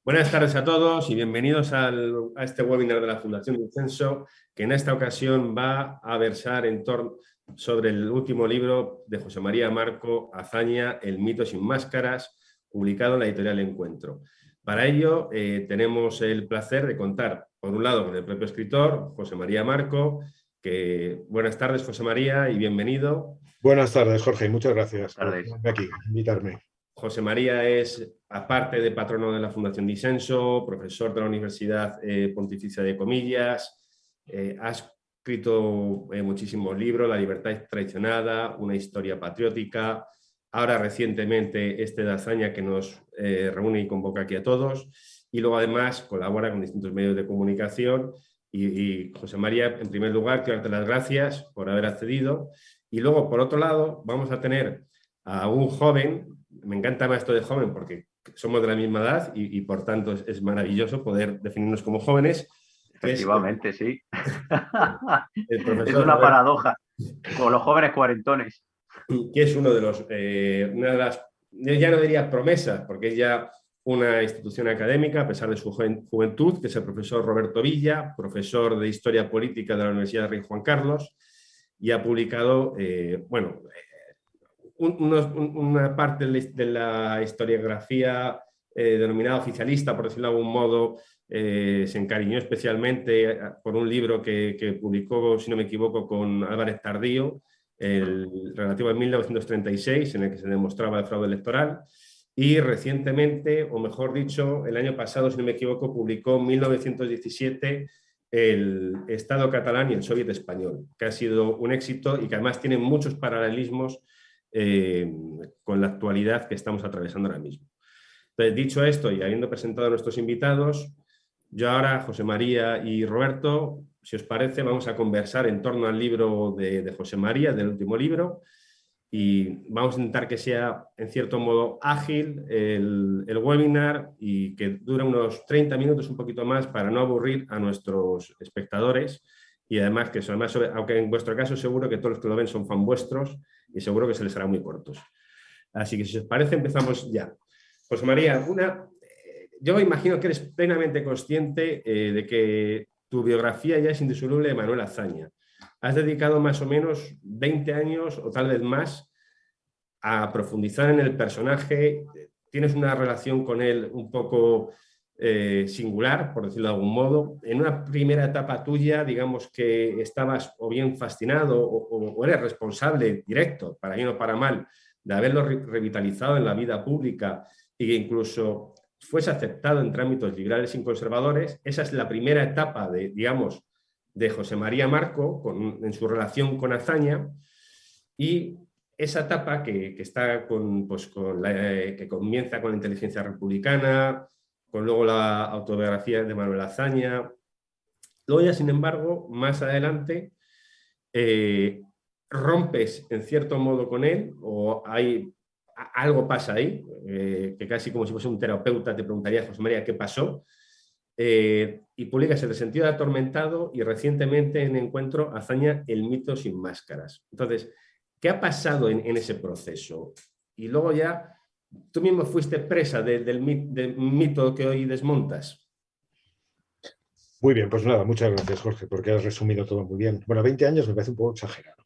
Buenas tardes a todos y bienvenidos a este webinar de la Fundación Dicenso, que en esta ocasión va a versar sobre el último libro de José María Marco, Azaña, El mito sin máscaras, publicado en la editorial Encuentro. Para ello tenemos el placer de contar, por un lado, con el propio escritor, José María Marco, buenas tardes, José María, y bienvenido. Buenas tardes, Jorge, y muchas gracias por Tardes. tenerme aquí, invitarme. José María es, aparte de patrono de la Fundación Dicenso, profesor de la Universidad Pontificia de Comillas, ha escrito muchísimos libros, La libertad es traicionada, Una historia patriótica, ahora recientemente este de Azaña que nos reúne y convoca aquí a todos, y luego además colabora con distintos medios de comunicación. Y José María, en primer lugar, quiero darte las gracias por haber accedido. Y luego, por otro lado, vamos a tener a un joven. Me encanta más esto de joven porque somos de la misma edad y por tanto es maravilloso poder definirnos como jóvenes. Efectivamente, sí. El profesor Es una paradoja con los jóvenes cuarentones. Que es una de las, ya no diría promesas, porque es ya una institución académica, a pesar de su juventud, que es el profesor Roberto Villa, profesor de Historia Política de la Universidad de Rey Juan Carlos, y ha publicado, una parte de la historiografía denominada oficialista, por decirlo de algún modo. Se encariñó especialmente por un libro que publicó, si no me equivoco, con Álvarez Tardío, relativo a 1936, en el que se demostraba el fraude electoral. Y recientemente, o mejor dicho, el año pasado, si no me equivoco, publicó en 1917 el Estado catalán y el Soviet español, que ha sido un éxito y que además tiene muchos paralelismos con la actualidad que estamos atravesando ahora mismo. Entonces, dicho esto y habiendo presentado a nuestros invitados, yo ahora, José María y Roberto, si os parece, vamos a conversar en torno al libro de José María, del último libro, y vamos a intentar que sea, en cierto modo, ágil el webinar y que dure unos 30 minutos, un poquito más, para no aburrir a nuestros espectadores. Y además, que además, aunque en vuestro caso seguro que todos los que lo ven son fan vuestros y seguro que se les hará muy cortos. Así que si os parece, empezamos ya. José María, yo me imagino que eres plenamente consciente de que tu biografía ya es indisoluble de Manuel Azaña. Has dedicado más o menos 20 años o tal vez más a profundizar en el personaje. Tienes una relación con él un poco singular, por decirlo de algún modo. En una primera etapa tuya, digamos que estabas o bien fascinado o eres responsable directo, para bien o para mal, de haberlo revitalizado en la vida pública y que incluso fuese aceptado entre ámbitos liberales y conservadores. Esa es la primera etapa de José María Marco en su relación con Azaña, y esa etapa que comienza con la inteligencia republicana, con luego la autobiografía de Manuel Azaña. Luego ya, sin embargo, más adelante rompes en cierto modo con él, o algo pasa ahí, que casi como si fuese un terapeuta te preguntaría, José María, ¿qué pasó? Y publicas El sentido de atormentado y recientemente en Encuentro, Azaña, El mito sin máscaras. Entonces, ¿qué ha pasado en ese proceso? Y luego ya, tú mismo fuiste presa del mito que hoy desmontas. Muy bien, pues nada, muchas gracias, Jorge, porque has resumido todo muy bien. Bueno, 20 años me parece un poco exagerado.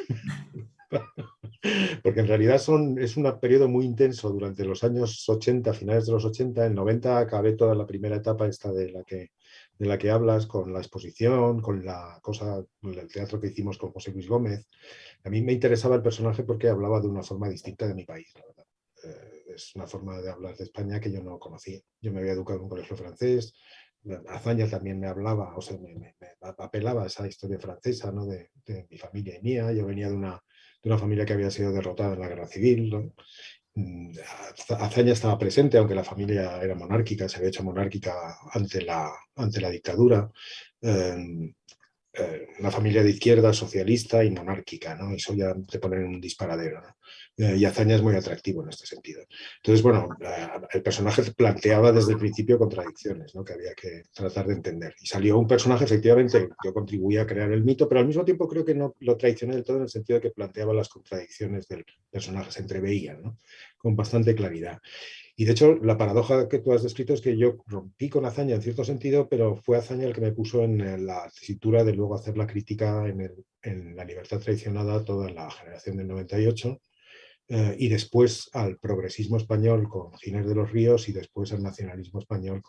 Porque en realidad es un periodo muy intenso durante los años 80, finales de los 80. En 90 acabé toda la primera etapa esta de la que hablas, con la exposición, con el teatro que hicimos con José Luis Gómez. A mí me interesaba el personaje porque hablaba de una forma distinta de mi país, la verdad. Es una forma de hablar de España que yo no conocía. Yo me había educado en un colegio francés. Azaña también me hablaba, o sea, me apelaba a esa historia francesa, ¿no? de mi familia y mía. Yo venía de una familia que había sido derrotada en la guerra civil, ¿no? Azaña estaba presente, aunque la familia era monárquica, se había hecho monárquica ante la dictadura. Una familia de izquierda, socialista y monárquica, ¿no? Eso ya te pone en un disparadero, ¿no? Y Azaña es muy atractivo en este sentido. Entonces, bueno, el personaje planteaba desde el principio contradicciones, ¿no? Que había que tratar de entender. Y salió un personaje, efectivamente, yo contribuí a crear el mito, pero al mismo tiempo creo que no lo traicioné del todo, en el sentido de que planteaba las contradicciones del personaje, se entreveían, ¿no? Con bastante claridad. Y de hecho, la paradoja que tú has descrito es que yo rompí con Azaña en cierto sentido, pero fue Azaña el que me puso en la tesitura de luego hacer la crítica en La libertad traicionada a toda la generación del 98, y después al progresismo español con Ginés de los Ríos y después al nacionalismo español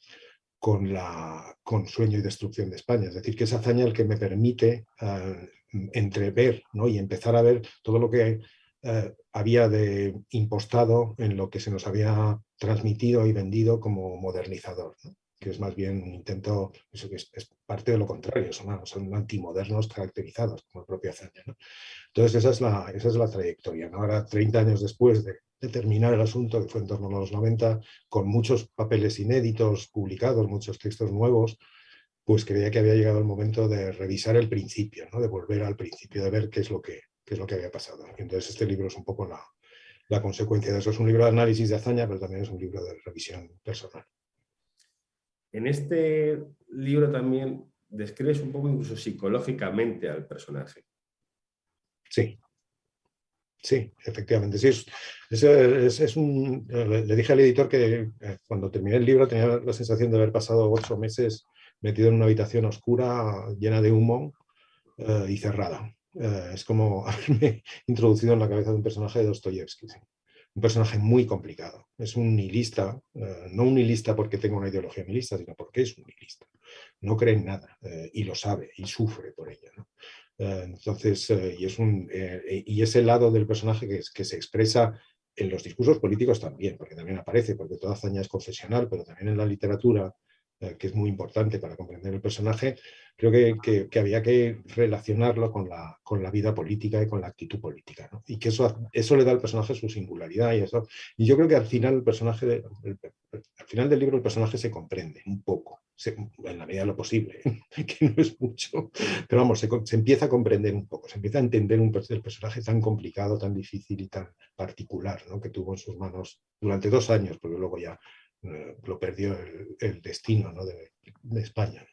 con Sueño y destrucción de España. Es decir, que es Azaña el que me permite entrever, ¿no? Y empezar a ver todo lo que había de impostado en lo que se nos había transmitido y vendido como modernizador, ¿no? Que es más bien un intento, eso que es parte de lo contrario, son antimodernos caracterizados, como el propio Azaña, ¿no? Entonces esa es la trayectoria, ¿no? Ahora, 30 años después de terminar el asunto, que fue en torno a los 90, con muchos papeles inéditos publicados, muchos textos nuevos, pues creía que había llegado el momento de revisar el principio, ¿no? De volver al principio, de ver qué es lo que había pasado. Y entonces este libro es un poco la consecuencia de eso. Es un libro de análisis de Azaña, pero también es un libro de revisión personal. En este libro también describes un poco incluso psicológicamente al personaje. Sí. Sí, efectivamente. Sí, le dije al editor que cuando terminé el libro tenía la sensación de haber pasado 8 meses metido en una habitación oscura, llena de humo y cerrada. Es como haberme introducido en la cabeza de un personaje de Dostoyevsky. ¿Sí? Un personaje muy complicado. Es un nihilista, no un nihilista porque tenga una ideología nihilista, sino porque es un nihilista. No cree en nada y lo sabe y sufre por ello, ¿no? Entonces, y ese lado del personaje que se expresa en los discursos políticos también, porque también aparece, porque toda hazaña es confesional, pero también en la literatura, que es muy importante para comprender el personaje, creo que había que relacionarlo con la vida política y con la actitud política, ¿no? Y que eso le da al personaje su singularidad y yo creo que al final al final del libro el personaje se comprende un poco, en la medida de lo posible, que no es mucho, pero vamos, se empieza a comprender un poco, se empieza a entender el personaje tan complicado, tan difícil y tan particular, ¿no? Que tuvo en sus manos durante 2 años, porque luego ya lo perdió el destino, ¿no? de España.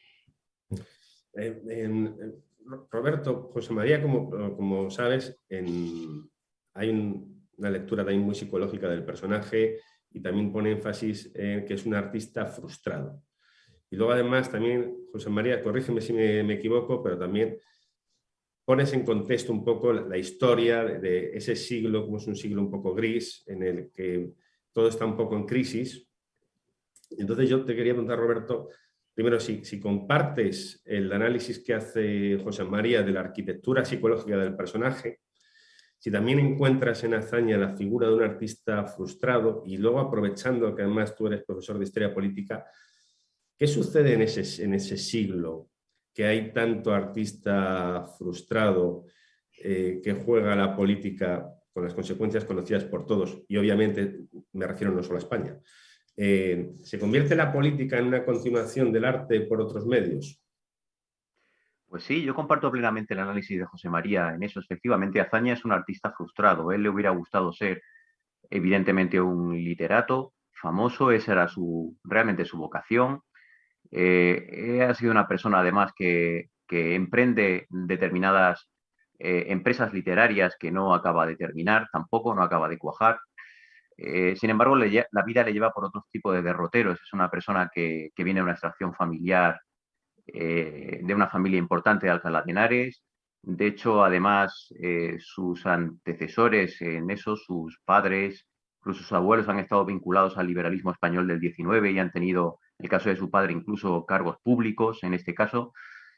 Roberto, José María, como sabes, hay una lectura también muy psicológica del personaje y también pone énfasis en que es un artista frustrado. Y luego además también, José María, corrígeme si me equivoco, pero también pones en contexto un poco la historia de ese siglo, como es un siglo un poco gris, en el que todo está un poco en crisis. Entonces yo te quería preguntar, Roberto, primero, si compartes el análisis que hace José María de la arquitectura psicológica del personaje, si también encuentras en Azaña la figura de un artista frustrado y luego aprovechando que además tú eres profesor de historia política, ¿qué sucede en ese siglo que hay tanto artista frustrado que juega a la política con las consecuencias conocidas por todos? Y obviamente me refiero no solo a España. ¿Se convierte la política en una continuación del arte por otros medios? Pues sí, yo comparto plenamente el análisis de José María en eso. Efectivamente, Azaña es un artista frustrado. A él le hubiera gustado ser, evidentemente, un literato famoso. Esa era realmente su vocación. Ha sido una persona, además, que emprende determinadas empresas literarias que no acaba de terminar, tampoco no acaba de cuajar. Sin embargo, la vida le lleva por otro tipo de derroteros. Es una persona que viene de una extracción familiar, de una familia importante de Alcalá de Henares. De hecho, además, sus antecesores en eso, sus padres, incluso sus abuelos, han estado vinculados al liberalismo español del 19 y han tenido, en el caso de su padre, incluso cargos públicos en este caso.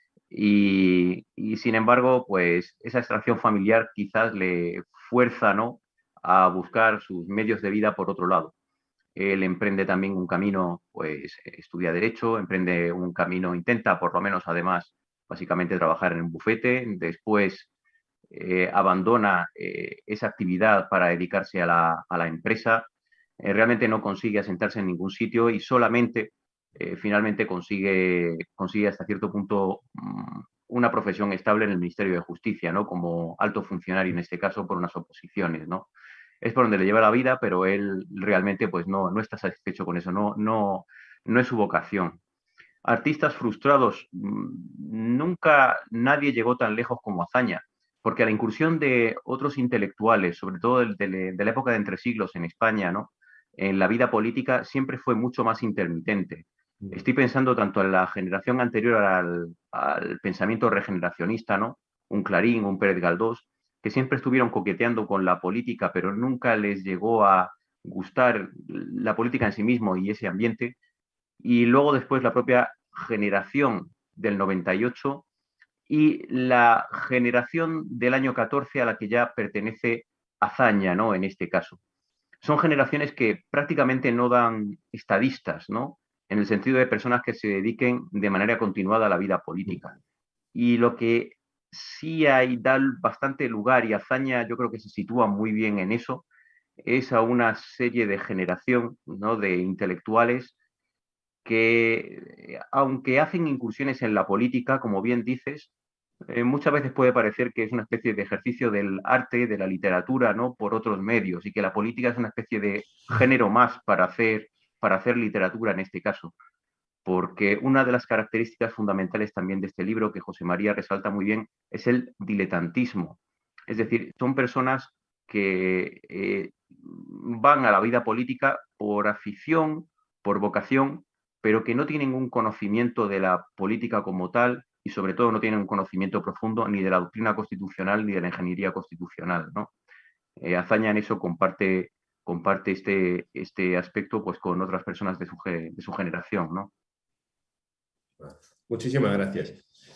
Sin embargo, pues esa extracción familiar quizás le fuerza, ¿no?, a buscar sus medios de vida por otro lado. Él emprende también un camino, pues estudia Derecho, emprende un camino, intenta por lo menos además básicamente trabajar en un bufete, después abandona esa actividad para dedicarse a la empresa, realmente no consigue asentarse en ningún sitio y solamente finalmente consigue hasta cierto punto una profesión estable en el Ministerio de Justicia, ¿no?, como alto funcionario en este caso por unas oposiciones, ¿no? Es por donde le lleva la vida, pero él realmente pues no está satisfecho con eso, no es su vocación. Artistas frustrados, nunca nadie llegó tan lejos como Azaña, porque a la incursión de otros intelectuales, sobre todo de la época de entresiglos en España, ¿no?, en la vida política siempre fue mucho más intermitente. Estoy pensando tanto en la generación anterior al pensamiento regeneracionista, ¿no? Un Clarín, un Pérez Galdós, que siempre estuvieron coqueteando con la política, pero nunca les llegó a gustar la política en sí mismo y ese ambiente. Y luego después la propia generación del 98 y la generación del año 14 a la que ya pertenece Azaña, ¿no? En este caso. Son generaciones que prácticamente no dan estadistas, ¿no? En el sentido de personas que se dediquen de manera continuada a la vida política. Y lo que sí hay, da bastante lugar, y Azaña yo creo que se sitúa muy bien en eso, es a una serie de generación, ¿no? De intelectuales que, aunque hacen incursiones en la política, como bien dices, muchas veces puede parecer que es una especie de ejercicio del arte, de la literatura, ¿no? Por otros medios, y que la política es una especie de género más para hacer literatura en este caso. Porque una de las características fundamentales también de este libro, que José María resalta muy bien, es el diletantismo. Es decir, son personas que van a la vida política por afición, por vocación, pero que no tienen un conocimiento de la política como tal y sobre todo no tienen un conocimiento profundo ni de la doctrina constitucional ni de la ingeniería constitucional, ¿no? Azaña en eso comparte este aspecto pues, con otras personas de su generación, ¿no? Muchísimas gracias.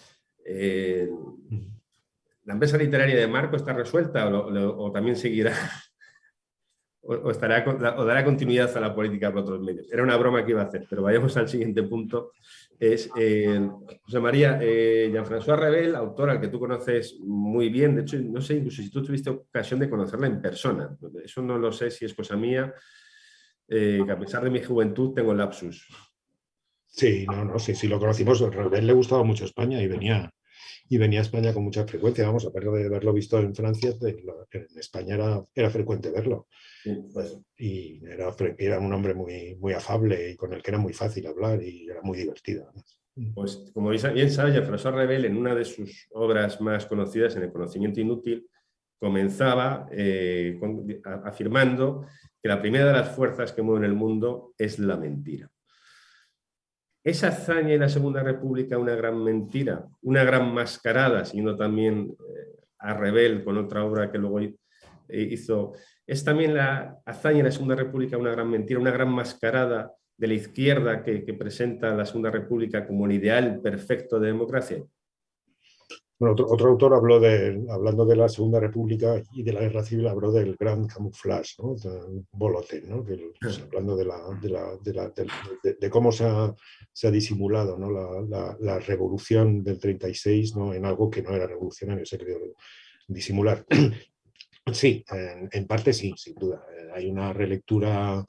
¿La empresa literaria de Marco está resuelta o también seguirá o dará continuidad a la política por otros medios? Era una broma que iba a hacer, pero vayamos al siguiente punto. Es José María, Jean-François Revel, autor al que tú conoces muy bien. De hecho, no sé incluso si tú tuviste ocasión de conocerla en persona. Eso no lo sé si es cosa mía, que a pesar de mi juventud tengo lapsus. Sí, sí, lo conocimos. A Revel le gustaba mucho España y venía a España con mucha frecuencia. Vamos, a pesar de haberlo visto en Francia, en España era frecuente verlo. Sí, pues. Y era un hombre muy, muy afable y con el que era muy fácil hablar y era muy divertido. Pues como bien sabe, Jean-François Revel, en una de sus obras más conocidas, en El conocimiento inútil, comenzaba afirmando que la primera de las fuerzas que mueven el mundo es la mentira. ¿Es Azaña y la Segunda República una gran mentira, una gran mascarada, siguiendo también a Revel con otra obra que luego hizo? ¿Es también la Azaña y la Segunda República una gran mentira, una gran mascarada de la izquierda que presenta la Segunda República como el ideal perfecto de democracia? Bueno, otro autor hablando de la Segunda República y de la Guerra Civil, habló del gran camouflage, ¿no? Volotin, ¿no? Hablando de cómo se ha disimulado, ¿no? la revolución del 36, ¿no? En algo que no era revolucionario, se creó disimular. Sí, en parte sí, sin duda. Hay una relectura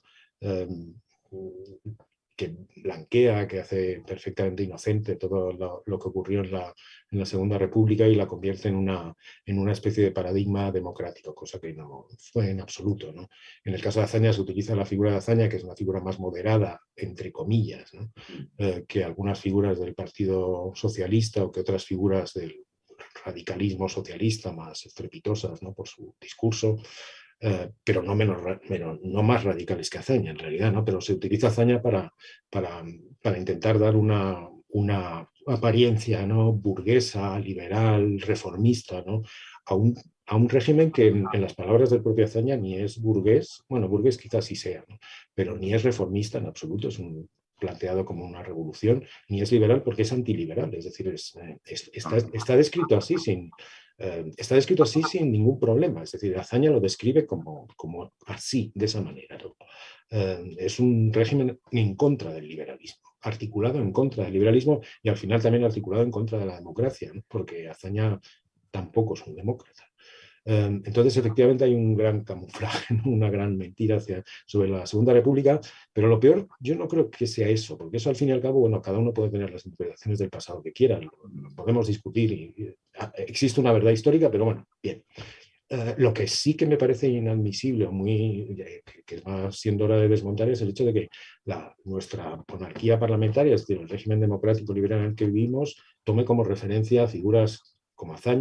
que blanquea, que hace perfectamente inocente todo lo que ocurrió en la Segunda República y la convierte en una especie de paradigma democrático, cosa que no fue en absoluto, ¿no? En el caso de Azaña se utiliza la figura de Azaña, que es una figura más moderada, entre comillas, ¿no? Que algunas figuras del Partido Socialista o que otras figuras del radicalismo socialista más estrepitosas, ¿no? Por su discurso, pero no más radicales que Azaña en realidad, ¿no? Pero se utiliza Azaña para intentar dar una apariencia, ¿no? Burguesa, liberal, reformista, ¿no? a un régimen que en las palabras del propio Azaña ni es burgués, bueno, burgués quizás sí sea, ¿no? Pero ni es reformista en absoluto, es planteado como una revolución, ni es liberal porque es antiliberal, es decir, está descrito así está descrito así sin ningún problema, es decir, Azaña lo describe como así, de esa manera, ¿no? Es un régimen en contra del liberalismo, articulado en contra del liberalismo y al final también articulado en contra de la democracia, ¿no? Porque Azaña tampoco es un demócrata. Entonces, efectivamente, hay un gran camuflaje, una gran mentira sobre la Segunda República, pero lo peor, yo no creo que sea eso, porque eso al fin y al cabo, bueno, cada uno puede tener las interpretaciones del pasado que quiera, lo podemos discutir, existe una verdad histórica, pero bueno, bien. Lo que sí que me parece inadmisible, que va siendo hora de desmontar, es el hecho de que nuestra monarquía parlamentaria, es decir, el régimen democrático liberal en el que vivimos, tome como referencia a figuras como Azaña,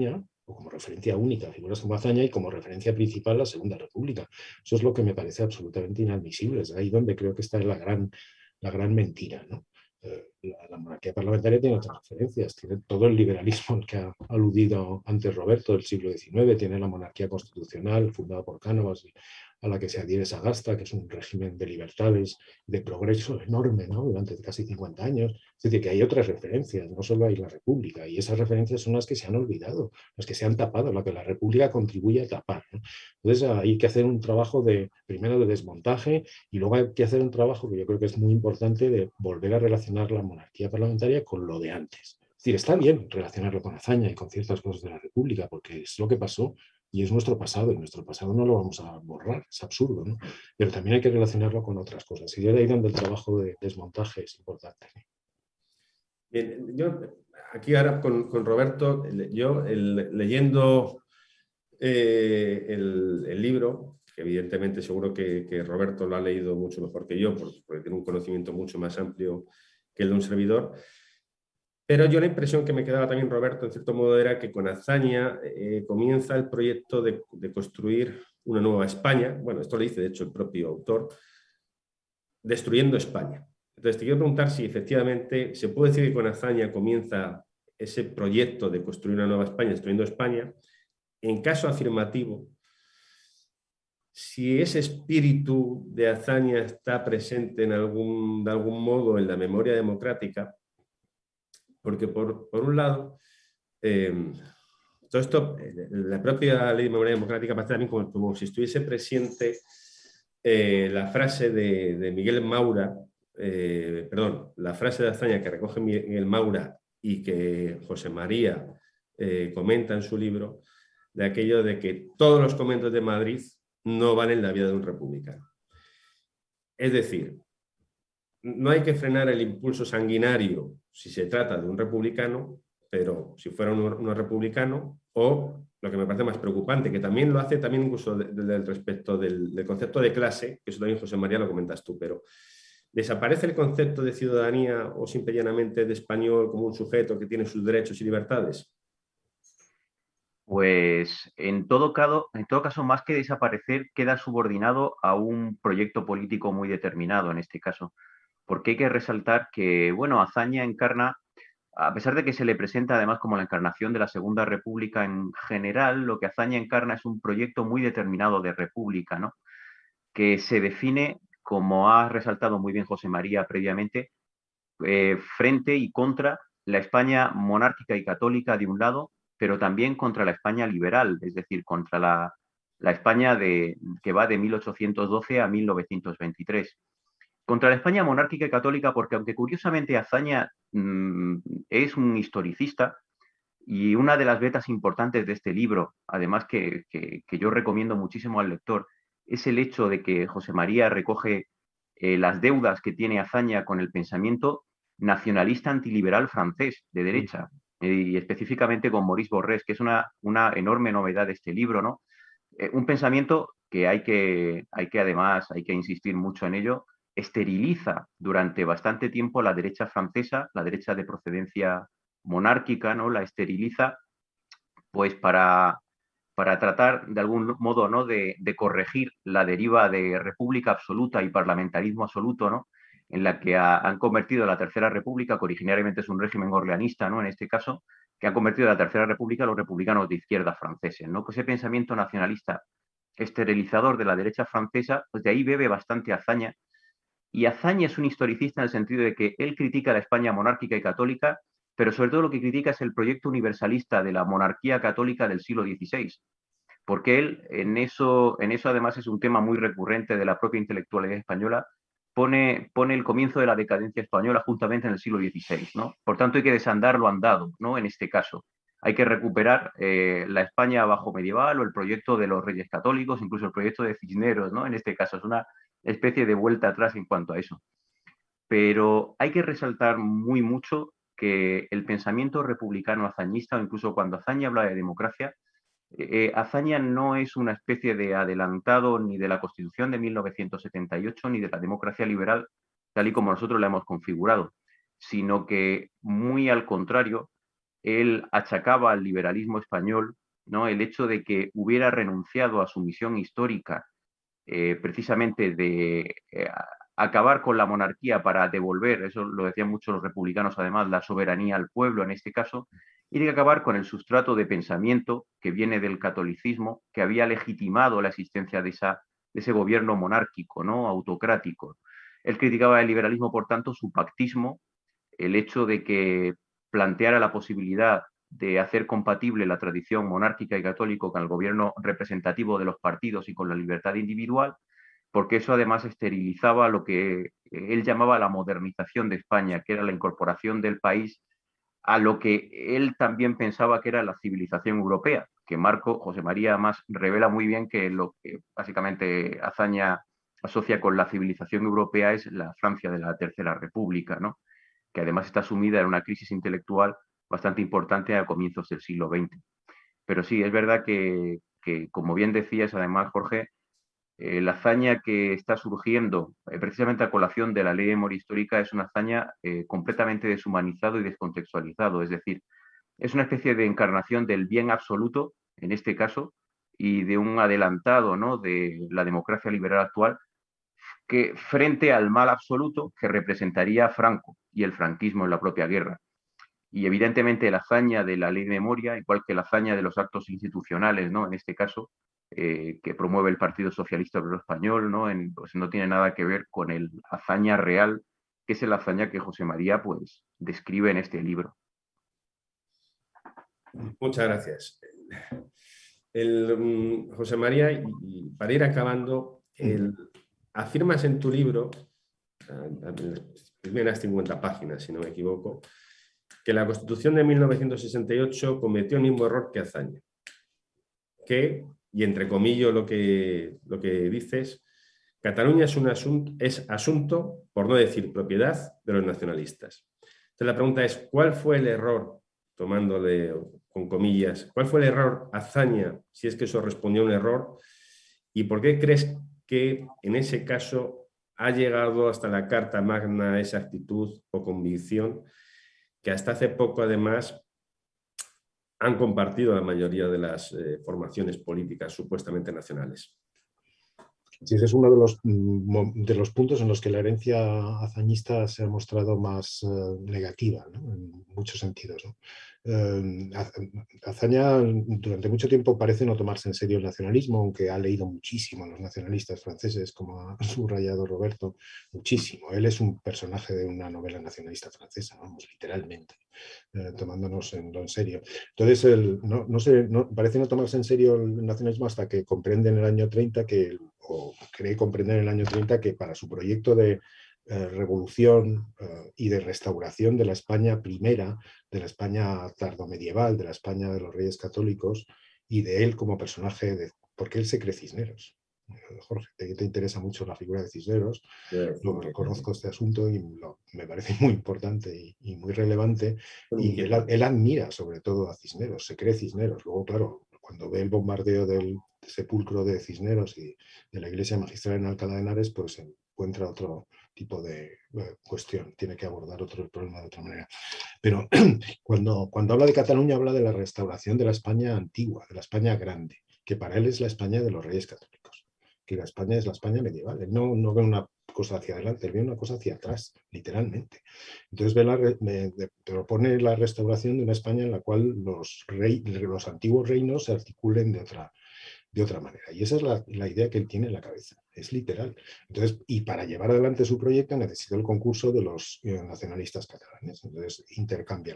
o como referencia única figuras como Azaña y como referencia principal la Segunda República. Eso es lo que me parece absolutamente inadmisible. Es ahí donde creo que está la gran mentira, ¿no? La monarquía parlamentaria tiene otras referencias, tiene todo el liberalismo al que ha aludido antes Roberto del siglo XIX, tiene la monarquía constitucional fundada por Cánovas, a la que se adhiere Sagasta, que es un régimen de libertades, de progreso enorme, ¿no? Durante casi 50 años. Es decir, que hay otras referencias, no solo hay la República, y esas referencias son las que se han olvidado, las que se han tapado, las que la República contribuye a tapar, ¿no? Entonces hay que hacer un trabajo primero de desmontaje, y luego hay que hacer un trabajo que yo creo que es muy importante de volver a relacionar la monarquía parlamentaria con lo de antes. Es decir, está bien relacionarlo con Azaña y con ciertas cosas de la República, porque es lo que pasó y es nuestro pasado, y nuestro pasado no lo vamos a borrar, es absurdo, ¿no? Pero también hay que relacionarlo con otras cosas, y de ahí donde el trabajo de desmontaje es importante. Bien, yo aquí ahora con Roberto, yo leyendo el libro, que evidentemente seguro que Roberto lo ha leído mucho mejor que yo, porque tiene un conocimiento mucho más amplio que el de un servidor, pero yo la impresión que me quedaba también, Roberto, en cierto modo, era que con Azaña comienza el proyecto de construir una nueva España. Bueno, esto lo dice de hecho el propio autor, destruyendo España. Entonces te quiero preguntar si efectivamente se puede decir que con Azaña comienza ese proyecto de construir una nueva España, destruyendo España. En caso afirmativo, si ese espíritu de Azaña está presente de algún modo en la memoria democrática, porque por un lado, todo esto, la propia ley de memoria democrática parece también como si estuviese presente la frase de Miguel Maura, la frase de Azaña que recoge Miguel Maura y que José María comenta en su libro, de aquello de que todos los conventos de Madrid no valen la vida de un republicano. Es decir, no hay que frenar el impulso sanguinario si se trata de un republicano, pero si fuera un republicano, o lo que me parece más preocupante, que también lo hace también incluso respecto del concepto de clase, que eso también José María lo comentas tú, pero ¿desaparece el concepto de ciudadanía o simple y llanamente de español como un sujeto que tiene sus derechos y libertades? Pues en todo caso, más que desaparecer, queda subordinado a un proyecto político muy determinado en este caso. Porque hay que resaltar que, bueno, Azaña encarna, a pesar de que se le presenta además como la encarnación de la Segunda República en general, lo que Azaña encarna es un proyecto muy determinado de república, ¿no? Que se define, como ha resaltado muy bien José María previamente, frente y contra la España monárquica y católica de un lado, pero también contra la España liberal, es decir, contra la España que va de 1812 a 1923. Contra la España monárquica y católica, porque aunque curiosamente Azaña es un historicista, y una de las vetas importantes de este libro, además que yo recomiendo muchísimo al lector, es el hecho de que José María recoge las deudas que tiene Azaña con el pensamiento nacionalista antiliberal francés de derecha, y específicamente con Maurice Borrés, que es una enorme novedad de este libro, ¿no? Un pensamiento que hay que insistir mucho en ello, esteriliza durante bastante tiempo la derecha francesa, la derecha de procedencia monárquica, ¿no? La esteriliza pues para tratar de algún modo, ¿no? de corregir la deriva de república absoluta y parlamentarismo absoluto, ¿no? En la que han convertido la Tercera República, que originariamente es un régimen orleanista, ¿no? En este caso, que han convertido la Tercera República a los republicanos de izquierda franceses, ¿no? Pues ese pensamiento nacionalista esterilizador de la derecha francesa, pues de ahí bebe bastante Azaña. Y Azaña es un historicista en el sentido de que él critica la España monárquica y católica, pero sobre todo lo que critica es el proyecto universalista de la monarquía católica del siglo XVI, porque él en eso además es un tema muy recurrente de la propia intelectualidad española, pone el comienzo de la decadencia española juntamente en el siglo XVI, ¿no? Por tanto hay que desandar lo andado, ¿no? En este caso. Hay que recuperar la España bajo medieval o el proyecto de los Reyes Católicos, incluso el proyecto de Cisneros, ¿no? En este caso es una especie de vuelta atrás en cuanto a eso. Pero hay que resaltar muy mucho que el pensamiento republicano azañista, o incluso cuando Azaña habla de democracia, Azaña no es una especie de adelantado ni de la Constitución de 1978 ni de la democracia liberal tal y como nosotros la hemos configurado, sino que muy al contrario, él achacaba al liberalismo español ¿no? El hecho de que hubiera renunciado a su misión histórica, precisamente de acabar con la monarquía para devolver, eso lo decían muchos los republicanos además, la soberanía al pueblo en este caso, y de acabar con el sustrato de pensamiento que viene del catolicismo, que había legitimado la existencia de ese gobierno monárquico, ¿no? Autocrático. Él criticaba el liberalismo, por tanto, su pactismo, el hecho de que planteara la posibilidad de hacer compatible la tradición monárquica y católica con el gobierno representativo de los partidos y con la libertad individual, porque eso además esterilizaba lo que él llamaba la modernización de España, que era la incorporación del país a lo que él también pensaba que era la civilización europea, que José María más revela muy bien que lo que básicamente Azaña asocia con la civilización europea es la Francia de la Tercera República, ¿no? Que además está sumida en una crisis intelectual bastante importante a comienzos del siglo XX. Pero sí, es verdad que como bien decías, además, Jorge, la hazaña que está surgiendo precisamente a colación de la ley de memoria histórica es una hazaña completamente deshumanizado y descontextualizado, es decir, es una especie de encarnación del bien absoluto, en este caso, y de un adelantado, ¿no?, de la democracia liberal actual, que frente al mal absoluto que representaría Franco y el franquismo en la propia guerra. Y evidentemente la hazaña de la ley de memoria, igual que la hazaña de los actos institucionales, ¿no?, en este caso, que promueve el Partido Socialista Obrero Español, ¿no? Pues no tiene nada que ver con el hazaña real, que es la hazaña que José María pues, describe en este libro. Muchas gracias. José María, y para ir acabando, afirmas en tu libro, en las primeras 50 páginas, si no me equivoco, que la Constitución de 1968 cometió el mismo error que Azaña. Que, y entre comillas lo que dices, Cataluña es asunto, por no decir propiedad, de los nacionalistas. Entonces la pregunta es, ¿cuál fue el error, tomándole con comillas, cuál fue el error Azaña, si es que eso respondió a un error, y por qué crees que en ese caso ha llegado hasta la Carta Magna esa actitud o convicción que hasta hace poco además han compartido la mayoría de las formaciones políticas supuestamente nacionales? Sí, ese es uno de los puntos en los que la herencia hazañista se ha mostrado más negativa, ¿no?, en muchos sentidos, ¿no? Azaña durante mucho tiempo parece no tomarse en serio el nacionalismo, aunque ha leído muchísimo a los nacionalistas franceses, como ha subrayado Roberto, muchísimo. Él es un personaje de una novela nacionalista francesa, vamos, literalmente, tomándonos en serio. Entonces, parece no tomarse en serio el nacionalismo hasta que comprende en el año 30 o cree comprender en el año 30 que para su proyecto de revolución y de restauración de la España primera, de la España tardomedieval, de la España de los Reyes Católicos, y de él como personaje, porque él se cree Cisneros. Jorge, te interesa mucho la figura de Cisneros, conozco este asunto y me parece muy importante y muy relevante, y él admira sobre todo a Cisneros, se cree Cisneros. Luego, claro, cuando ve el bombardeo del sepulcro de Cisneros y de la iglesia magistral en Alcalá de Henares, pues encuentra otro tipo de cuestión, tiene que abordar otro problema de otra manera. Pero cuando habla de Cataluña, habla de la restauración de la España antigua, de la España grande, que para él es la España de los Reyes Católicos, que la España es la España medieval. Él no ve una cosa hacia adelante, él ve una cosa hacia atrás, literalmente. Entonces propone la restauración de una España en la cual los antiguos reinos se articulen de otra manera. Y esa es la idea que él tiene en la cabeza, es literal. Entonces, y para llevar adelante su proyecto necesita el concurso de los nacionalistas catalanes. Entonces intercambia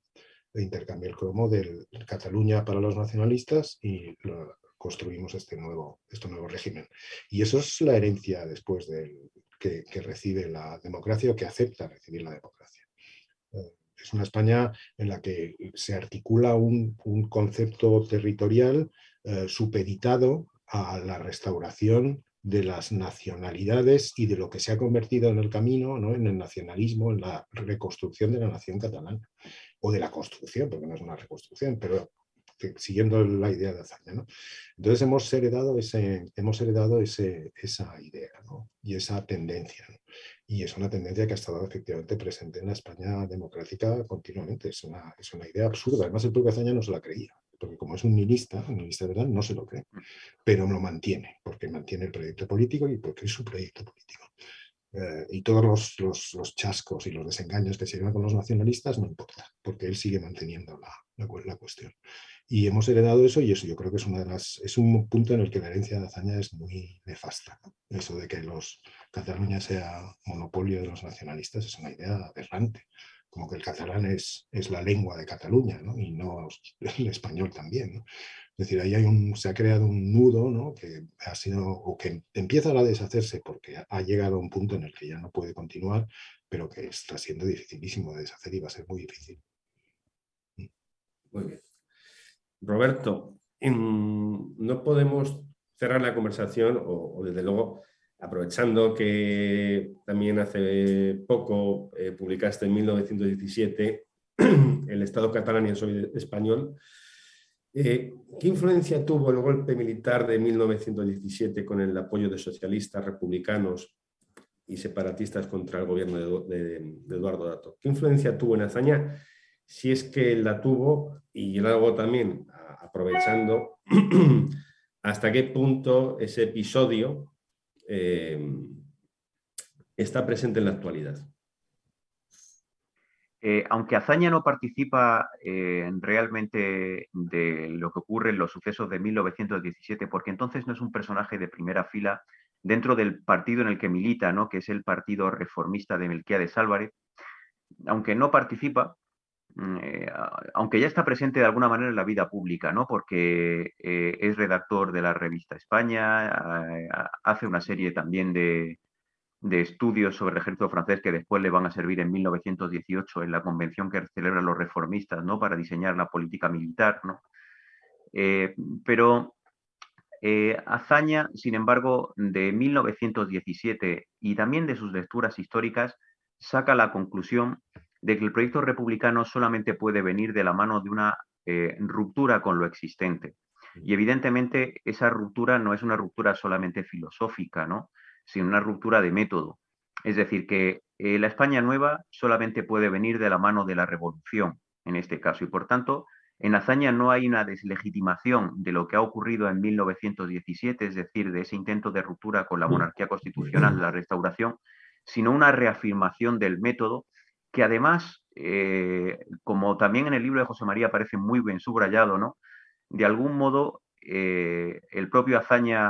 el cromo de Cataluña para los nacionalistas y construimos este nuevo régimen. Y eso es la herencia después que recibe la democracia, o que acepta recibir la democracia. Es una España en la que se articula un concepto territorial supeditado a la restauración de las nacionalidades y de lo que se ha convertido en el camino, ¿no?, en el nacionalismo, en la reconstrucción de la nación catalana, o de la construcción, porque no es una reconstrucción, pero siguiendo la idea de Azaña, ¿no? Entonces hemos heredado esa idea, ¿no?, y esa tendencia, ¿no? Y es una tendencia que ha estado efectivamente presente en la España democrática continuamente. Es una idea absurda. Además, el propio Azaña no se la creía. porque como es un niilista de verdad, no se lo cree, pero lo mantiene, porque mantiene el proyecto político y porque es su proyecto político. Y todos los chascos y los desengaños que se llevan con los nacionalistas no importa, porque él sigue manteniendo la cuestión. Y hemos heredado eso, y eso yo creo que es un punto en el que la herencia de Azaña es muy nefasta, ¿no? Eso de que Cataluña sea monopolio de los nacionalistas es una idea aberrante, como que el catalán es la lengua de Cataluña, ¿no? Y no el español también, ¿no? Es decir, ahí se ha creado un nudo, ¿no? Que ha sido, o que empieza a deshacerse porque ha llegado a un punto en el que ya no puede continuar, pero que está siendo dificilísimo de deshacer y va a ser muy difícil. Muy bien. Roberto, no podemos cerrar la conversación, o desde luego, aprovechando que también hace poco publicaste en 1917 El Estado catalán y el Soy español. ¿Qué influencia tuvo el golpe militar de 1917 con el apoyo de socialistas, republicanos y separatistas contra el gobierno de Eduardo Dato? ¿Qué influencia tuvo en Azaña? Si es que la tuvo, y luego también, aprovechando, hasta qué punto ese episodio está presente en la actualidad. Aunque Azaña no participa realmente de lo que ocurre en los sucesos de 1917, porque entonces no es un personaje de primera fila dentro del partido en el que milita, ¿no? Que es el Partido Reformista de Melquiades Álvarez, aunque no participa, aunque ya está presente de alguna manera en la vida pública, ¿no? Porque es redactor de la revista España, hace una serie también de estudios sobre el ejército francés que después le van a servir en 1918 en la convención que celebran los reformistas, ¿no? Para diseñar la política militar, ¿no? Pero Azaña, sin embargo, de 1917 y también de sus lecturas históricas, saca la conclusión de que el proyecto republicano solamente puede venir de la mano de una ruptura con lo existente. Y evidentemente esa ruptura no es una ruptura solamente filosófica, ¿no? Sino una ruptura de método. Es decir, que la España nueva solamente puede venir de la mano de la revolución, en este caso, y por tanto, en Azaña no hay una deslegitimación de lo que ha ocurrido en 1917, es decir, de ese intento de ruptura con la monarquía constitucional, la restauración, sino una reafirmación del método que además, como también en el libro de José María aparece muy bien subrayado, ¿no? De algún modo, el propio Azaña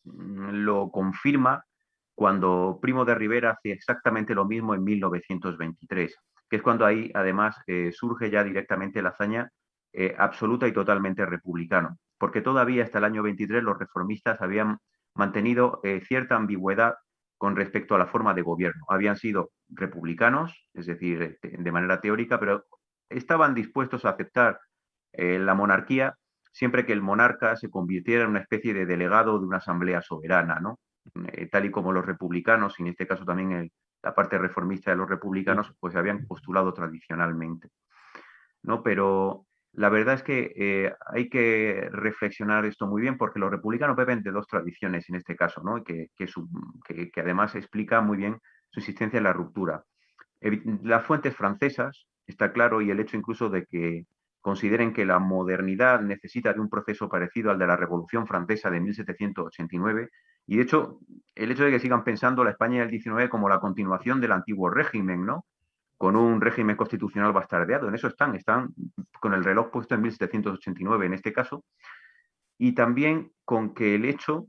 lo confirma cuando Primo de Rivera hace exactamente lo mismo en 1923, que es cuando ahí además surge ya directamente la Azaña absoluta y totalmente republicano, porque todavía hasta el año 23 los reformistas habían mantenido cierta ambigüedad con respecto a la forma de gobierno. Habían sido republicanos, es decir, de manera teórica, pero estaban dispuestos a aceptar la monarquía siempre que el monarca se convirtiera en una especie de delegado de una asamblea soberana, ¿no? Tal y como los republicanos, y en este caso también la parte reformista de los republicanos, pues habían postulado tradicionalmente, ¿no? Pero la verdad es que hay que reflexionar esto muy bien porque los republicanos beben de dos tradiciones en este caso, ¿no? Que además explica muy bien su existencia en la ruptura. Las fuentes francesas, está claro, y el hecho incluso de que consideren que la modernidad necesita de un proceso parecido al de la Revolución Francesa de 1789, y de hecho, el hecho de que sigan pensando la España del 19 como la continuación del antiguo régimen, ¿no? Con un régimen constitucional bastardeado. En eso están con el reloj puesto en 1789 en este caso, y también con que el hecho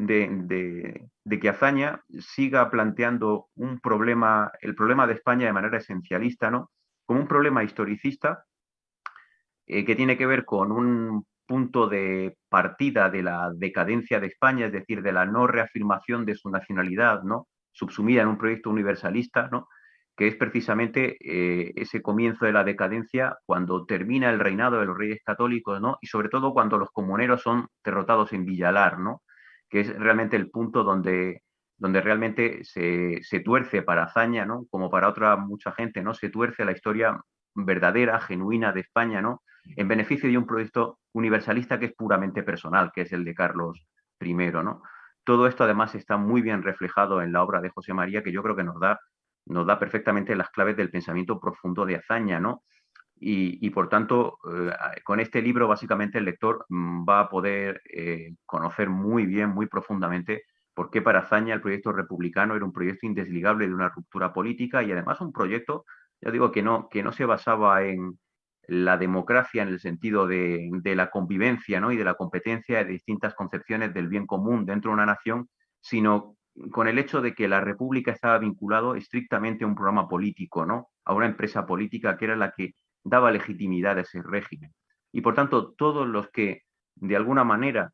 de que Azaña siga planteando el problema de España de manera esencialista, ¿no? Como un problema historicista que tiene que ver con un punto de partida de la decadencia de España, es decir, de la no reafirmación de su nacionalidad, ¿no? Subsumida en un proyecto universalista, ¿no? Que es precisamente ese comienzo de la decadencia cuando termina el reinado de los reyes católicos, ¿no? Y sobre todo cuando los comuneros son derrotados en Villalar, ¿no? Que es realmente el punto donde realmente se tuerce para Azaña, ¿no? Como para mucha gente, ¿no? Se tuerce la historia verdadera, genuina de España, ¿no? En beneficio de un proyecto universalista que es puramente personal, que es el de Carlos I, ¿no? Todo esto además está muy bien reflejado en la obra de José María, que yo creo que nos da perfectamente las claves del pensamiento profundo de Azaña, ¿no? y por tanto, con este libro básicamente el lector va a poder conocer muy bien, muy profundamente por qué para Azaña el proyecto republicano era un proyecto indesligable de una ruptura política y además un proyecto, ya digo, que no se basaba en la democracia en el sentido de la convivencia, ¿no? Y de la competencia de distintas concepciones del bien común dentro de una nación, sino con el hecho de que la república estaba vinculado estrictamente a un programa político, ¿no? A una empresa política que era la que daba legitimidad a ese régimen. Y por tanto, todos los que de alguna manera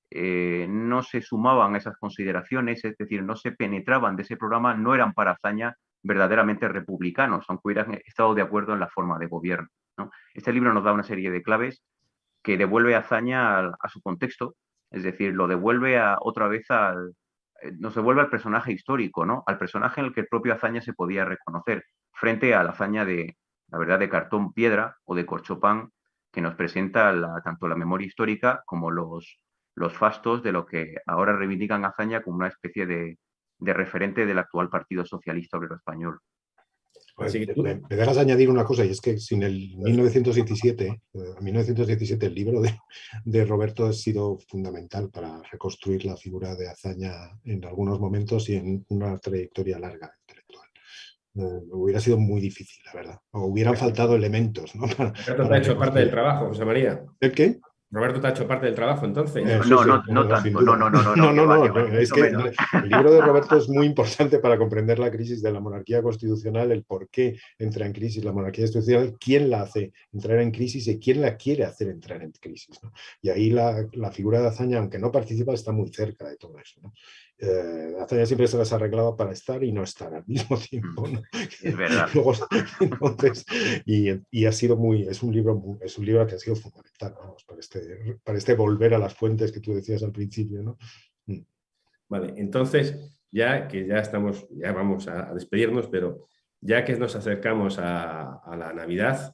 no se sumaban a esas consideraciones, es decir, no se penetraban de ese programa, no eran para Azaña verdaderamente republicanos, aunque hubieran estado de acuerdo en la forma de gobierno, ¿no? Este libro nos da una serie de claves que devuelve a Azaña a su contexto, es decir, lo devuelve otra vez nos devuelve al personaje histórico, ¿no? Al personaje en el que el propio Azaña se podía reconocer, frente a la Azaña la verdad, de cartón piedra o de corchopán, que nos presenta tanto la memoria histórica como los fastos de lo que ahora reivindican a Azaña como una especie de referente del actual Partido Socialista Obrero Español. Así que me dejas añadir una cosa, y es que sin el 1917, el libro de Roberto ha sido fundamental para reconstruir la figura de Azaña en algunos momentos y en una trayectoria larga intelectual. Hubiera sido muy difícil, la verdad. O hubieran faltado elementos, ¿no? Roberto te ha hecho parte del trabajo, José María. ¿El qué? Roberto te ha hecho parte del trabajo, entonces. No, Sí, no tanto. sin duda. No, Es que el libro de Roberto es muy importante para comprender la crisis de la monarquía constitucional, el por qué entra en crisis la monarquía constitucional, quién la hace entrar en crisis y quién la quiere hacer entrar en crisis, ¿no? Y ahí la figura de Azaña, aunque no participa, está muy cerca de todo eso, ¿no? Azaña siempre se las arreglaba para estar y no estar al mismo tiempo, ¿no? Es verdad. Luego, entonces, y ha sido es un libro que ha sido fundamental, vamos, para este volver a las fuentes que tú decías al principio, ¿no? Vale, entonces, ya vamos a despedirnos, pero ya que nos acercamos a la Navidad,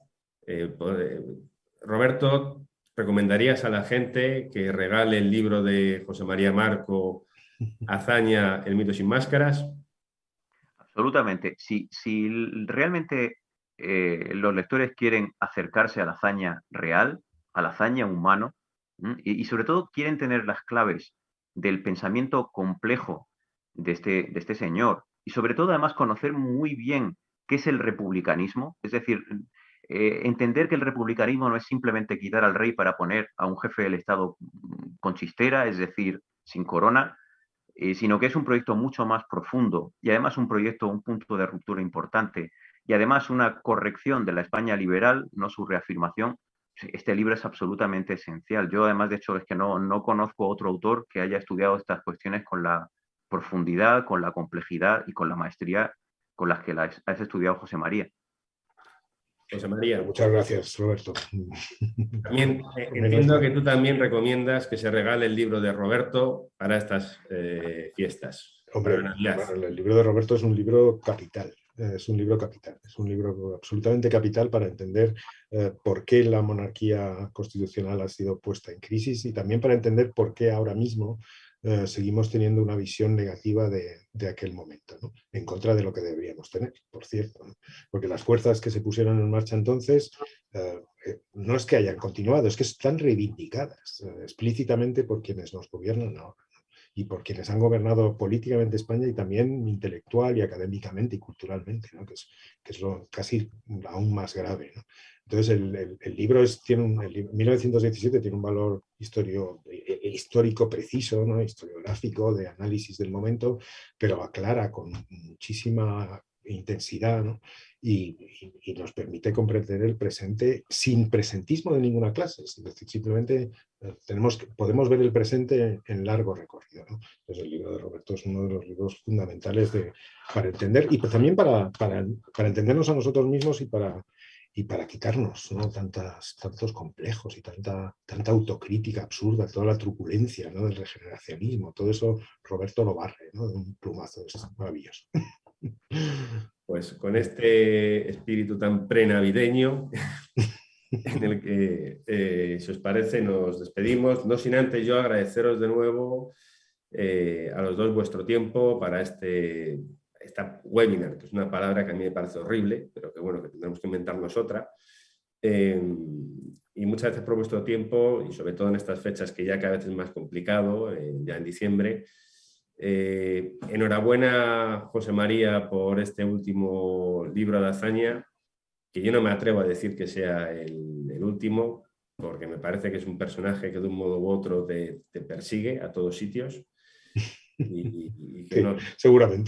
Roberto, ¿recomendarías a la gente que regale el libro de José María Marco, Azaña, El mito sin máscaras? Absolutamente. Si realmente los lectores quieren acercarse a la hazaña real, a la hazaña humano, y sobre todo quieren tener las claves del pensamiento complejo de este señor, y sobre todo además conocer muy bien qué es el republicanismo, es decir, entender que el republicanismo no es simplemente quitar al rey para poner a un jefe del Estado con chistera, es decir, sin corona, sino que es un proyecto mucho más profundo y además un punto de ruptura importante y además una corrección de la España liberal, no su reafirmación. Este libro es absolutamente esencial. Yo además, de hecho, es que no conozco otro autor que haya estudiado estas cuestiones con la profundidad, con la complejidad y con la maestría con las que las has estudiado, José María. José María. Muchas gracias, Roberto. También entiendo que tú también recomiendas que se regale el libro de Roberto para estas fiestas. Hombre, el libro de Roberto es un libro capital. Es un libro capital, es un libro absolutamente capital para entender por qué la monarquía constitucional ha sido puesta en crisis y también para entender por qué ahora mismo seguimos teniendo una visión negativa de aquel momento, ¿no? En contra de lo que deberíamos tener, por cierto, ¿no? Porque las fuerzas que se pusieron en marcha entonces no es que hayan continuado, es que están reivindicadas explícitamente por quienes nos gobiernan ahora y por quienes han gobernado políticamente España y también intelectual y académicamente y culturalmente, ¿no? que es lo casi aún más grave, ¿no? Entonces el libro 1917 tiene un valor histórico preciso, ¿no? Historiográfico, de análisis del momento, pero aclara con muchísima intensidad, ¿no? y nos permite comprender el presente sin presentismo de ninguna clase, es decir, simplemente podemos ver el presente en largo recorrido, ¿no? Entonces el libro de Roberto es uno de los libros fundamentales para entender y también para entendernos a nosotros mismos y para quitarnos, ¿no? tantos complejos y tanta autocrítica absurda, toda la truculencia, ¿no? Del regeneracionismo, todo eso Roberto lo barre, ¿no? De un plumazo, es maravilloso. Pues con este espíritu tan prenavideño en el que, si os parece, nos despedimos, no sin antes yo agradeceros de nuevo a los dos vuestro tiempo para esta webinar, que es una palabra que a mí me parece horrible, pero que bueno, que tendremos que inventarnos otra. Y muchas gracias por vuestro tiempo y sobre todo en estas fechas que ya cada vez es más complicado, ya en diciembre. Enhorabuena, José María, por este último libro de hazaña, que yo no me atrevo a decir que sea el último, porque me parece que es un personaje que de un modo u otro te persigue a todos sitios. Y que sí, no... seguramente.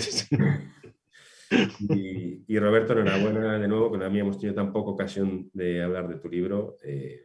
Y Roberto, enhorabuena de nuevo, que no habíamos tenido tan poca ocasión de hablar de tu libro.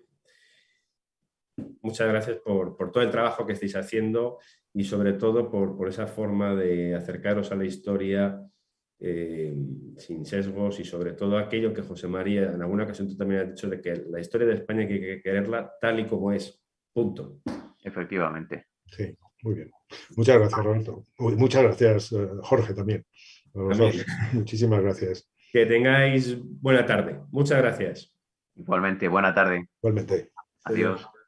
Muchas gracias por todo el trabajo que estáis haciendo y sobre todo por esa forma de acercaros a la historia sin sesgos y sobre todo aquello que José María, en alguna ocasión tú también has dicho, de que la historia de España hay que quererla tal y como es. Punto. Efectivamente. Sí, muy bien. Muchas gracias, Roberto. Muchas gracias, Jorge, también. A los dos. Muchísimas gracias. Que tengáis buena tarde. Muchas gracias. Igualmente, buena tarde. Igualmente. Adiós.